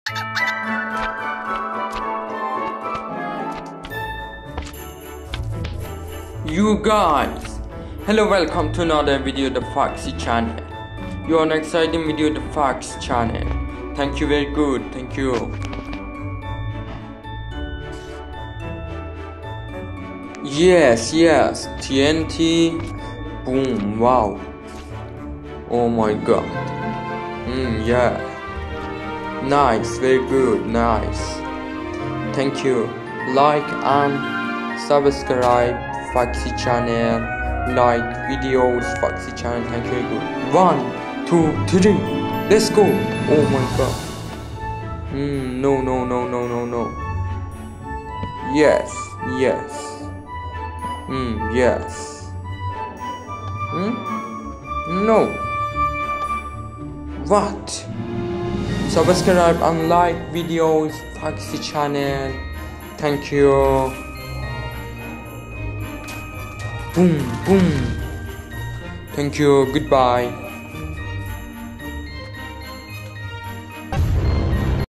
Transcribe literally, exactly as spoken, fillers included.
You guys, hello, welcome to another video, the Foxyy channel. You are an exciting video, the Foxyy channel. Thank you, very good, thank you. Yes, yes, T N T, boom, wow. Oh my god. Mm, yeah. Nice, very good, nice. Thank you. Like and subscribe Foxyy channel. Like videos, Foxyy channel. Thank you, very good. One, two, three. Let's go. Oh my god. Mm, no, no, no, no, no, no. Yes, yes. Mm, yes. Hmm? No. What? Subscribe and like videos, Foxyy channel. Thank you. Boom, boom. Thank you. Goodbye.